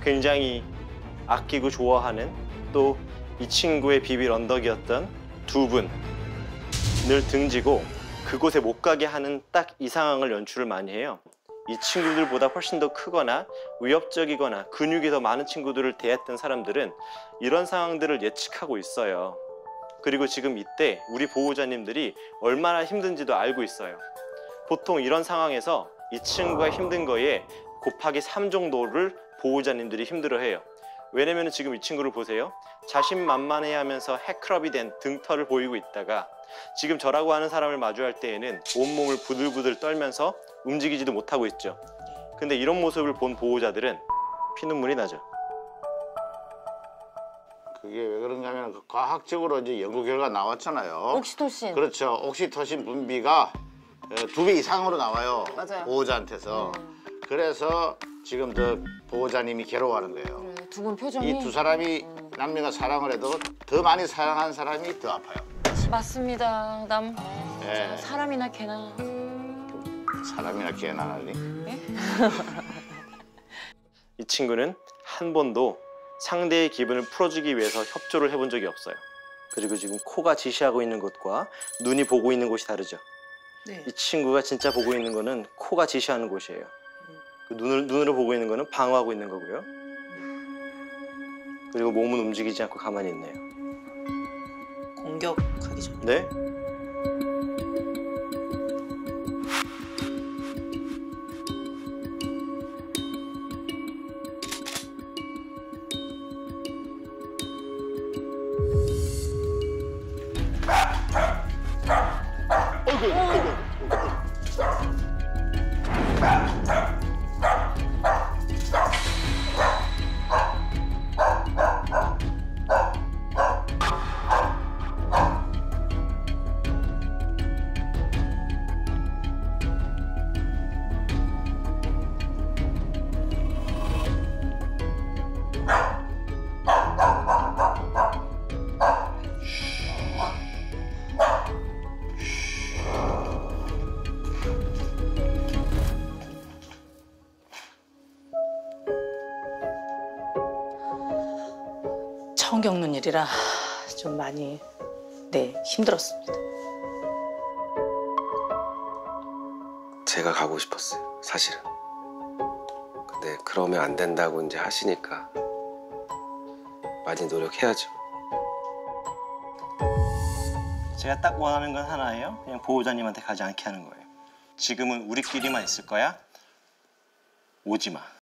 굉장히 아끼고 좋아하는 또 이 친구의 비빌 언덕이었던 두 분을 등지고 그곳에 못 가게 하는 딱 이 상황을 연출을 많이 해요. 이 친구들보다 훨씬 더 크거나 위협적이거나 근육이 더 많은 친구들을 대했던 사람들은 이런 상황들을 예측하고 있어요. 그리고 지금 이때 우리 보호자님들이 얼마나 힘든지도 알고 있어요. 보통 이런 상황에서 이 친구가 힘든 거에 곱하기 3 정도를 보호자님들이 힘들어해요. 왜냐면 지금 이 친구를 보세요. 자신만만해하면서 해크럽이 된 등털을 보이고 있다가 지금 저라고 하는 사람을 마주할 때에는 온몸을 부들부들 떨면서 움직이지도 못하고 있죠. 근데 이런 모습을 본 보호자들은 피눈물이 나죠. 그게 왜 그런가 하면 과학적으로 이제 연구 결과 나왔잖아요. 옥시토신. 그렇죠. 옥시토신 분비가 2배 이상으로 나와요. 맞아요. 보호자한테서. 그래서 지금 더 보호자님이 괴로워하는 거예요. 두 분 표정이. 이 두 사람이 남녀가 사랑을 해도 더 많이 사랑한 사람이 더 아파요. 맞습니다. 예. 사람이나 개나. 사람이나 개나 난리. 이 친구는 한 번도 상대의 기분을 풀어주기 위해서 협조를 해본 적이 없어요. 그리고 지금 코가 지시하고 있는 곳과 눈이 보고 있는 곳이 다르죠. 네. 이 친구가 진짜 보고 있는 거는 코가 지시하는 곳이에요. 그 눈으로 보고 있는 거는 방어하고 있는 거고요. 그리고 몸은 움직이지 않고 가만히 있네요. 공격하기 전에. 네? 처음 겪는 일이라 좀 많이 힘들었습니다. 제가 가고 싶었어요, 사실은. 근데 그러면 안 된다고 이제 하시니까 많이 노력해야죠. 제가 딱 원하는 건 하나예요. 그냥 보호자님한테 가지 않게 하는 거예요. 지금은 우리끼리만 있을 거야. 오지 마.